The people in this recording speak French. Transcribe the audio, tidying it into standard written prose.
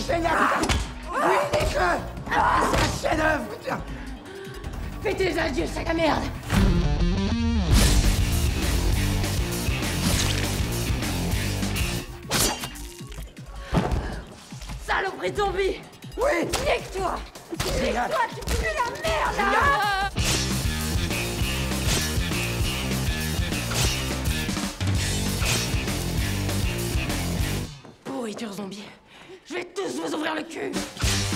génial. Oui, dites-le. C'est un chef-d'œuvre. Fais tes adieux, sac à merde. Saloperie zombie. Oui. Nique-toi. Génial. Nique-toi, tu pues la merde, là. Pourriture zombie. Je vais tous vous ouvrir le cul.